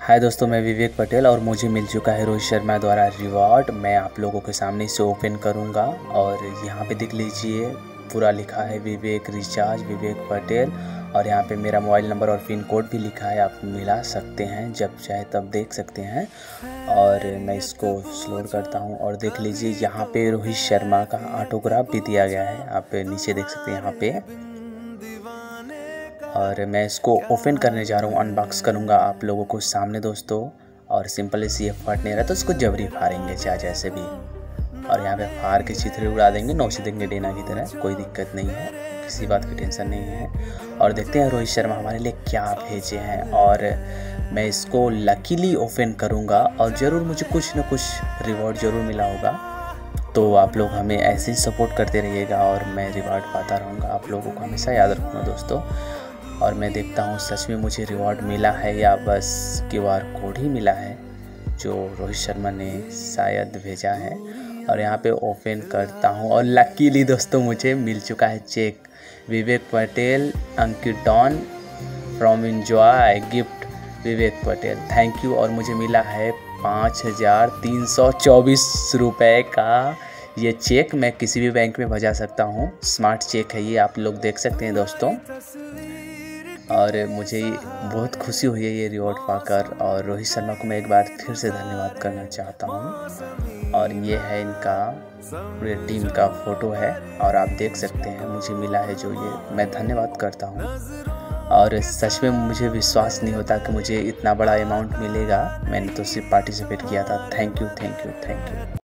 हाय दोस्तों, मैं विवेक पटेल और मुझे मिल चुका है रोहित शर्मा द्वारा रिवॉर्ड। मैं आप लोगों के सामने इसे ओपन करूंगा और यहाँ पे देख लीजिए पूरा लिखा है विवेक रिचार्ज विवेक पटेल और यहाँ पे मेरा मोबाइल नंबर और पिन कोड भी लिखा है। आप मिला सकते हैं, जब चाहे तब देख सकते हैं। और मैं इसको स्लो करता हूँ और देख लीजिए यहाँ पे रोहित शर्मा का ऑटोग्राफ भी दिया गया है। आप नीचे देख सकते हैं यहाँ पे। और मैं इसको ओपन करने जा रहा हूँ, अनबॉक्स करूँगा आप लोगों को सामने दोस्तों। और सिंपल इसी ये फट नहीं रहा तो इसको जबरी फाड़ेंगे चाहे जैसे भी। और यहाँ पे फाड़ के चिथड़े उड़ा देंगे, नोच देंगे डेना की तरह। कोई दिक्कत नहीं है, किसी बात की टेंशन नहीं है। और देखते हैं रोहित शर्मा हमारे लिए क्या भेजे हैं। और मैं इसको लकीली ओपन करूँगा और ज़रूर मुझे कुछ न कुछ रिवॉर्ड ज़रूर मिला होगा। तो आप लोग हमें ऐसे ही सपोर्ट करते रहिएगा और मैं रिवॉर्ड पाता रहूँगा। आप लोगों को हमेशा याद रखूँगा दोस्तों। और मैं देखता हूँ सच में मुझे रिवॉर्ड मिला है या बस QR कोड ही मिला है जो रोहित शर्मा ने शायद भेजा है। और यहाँ पे ओपन करता हूँ और लकीली दोस्तों मुझे मिल चुका है check. Vivek Patel Ankit done from enjoy gift Vivek Patel, thank you. और मुझे मिला है 5324 रुपये का ये चेक। मैं किसी भी बैंक में भेजा सकता हूँ, स्मार्ट चेक है ये, आप लोग देख सकते हैं दोस्तों। और मुझे बहुत खुशी हुई है ये रिवॉर्ड पाकर। और रोहित शर्मा को मैं एक बार फिर से धन्यवाद करना चाहता हूँ। और ये है इनका पूरे टीम का फ़ोटो है और आप देख सकते हैं मुझे मिला है जो ये, मैं धन्यवाद करता हूँ। और सच में मुझे विश्वास नहीं होता कि मुझे इतना बड़ा अमाउंट मिलेगा। मैंने तो सिर्फ पार्टिसिपेट किया था। Thank you thank you thank you.